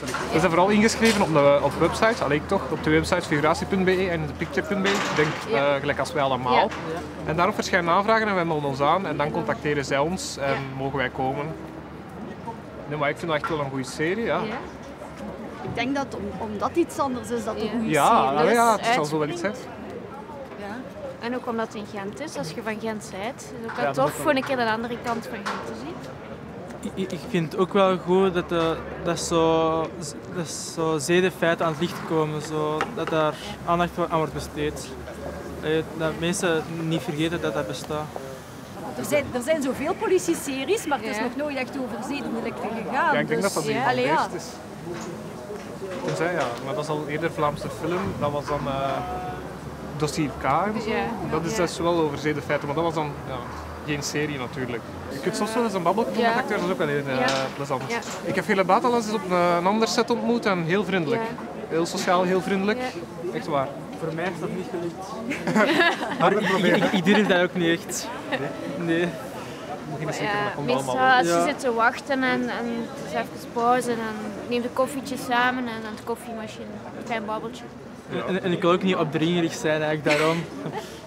We zijn vooral ingeschreven op websites, ik toch, op de websites figuratie.be en de picture.be, ik denk gelijk als wij allemaal. Ja. En daarop verschijnen aanvragen en wij melden ons aan en dan contacteren zij ons en mogen wij komen. Nee, maar ik vind dat echt wel een goede serie, ja. Ik denk dat omdat iets anders is, dat een goede Ja, serie is. ja, het zal zo wel iets zijn. Ja. En ook omdat het in Gent is, als je van Gent bent, is het ook wel Ja, tof voor een keer de andere kant van Gent te zien. Ik vind het ook wel goed dat zo zedenfeiten aan het licht komen, dat daar aandacht aan wordt besteed. Dat mensen niet vergeten dat dat bestaat. Er zijn zoveel politie-series, maar het is nog nooit echt over zedendelicten gegaan. Ja, ik denk dat dat dus, een van de eerste is. Tenzij, ja, maar dat is al eerder Vlaamse film, dat was dan Dossier K en zo. Dat is dus wel over zedenfeiten, maar dat was dan geen serie natuurlijk. Je kunt soms wel eens een babbelje doen met acteurs, dat is ook wel heel plezant. Ja. Ik heb Philip Batalas eens op een ander set ontmoet en heel vriendelijk. Heel sociaal, heel vriendelijk. Echt waar. Voor mij is dat niet gelukt. Ik durf dat ook niet echt. Nee. Meestal als je zit te wachten en het is even pauze en dan neem de koffietje samen en aan de koffiemachine een klein babbeltje. En ik wil ook niet opdringerig zijn eigenlijk daarom.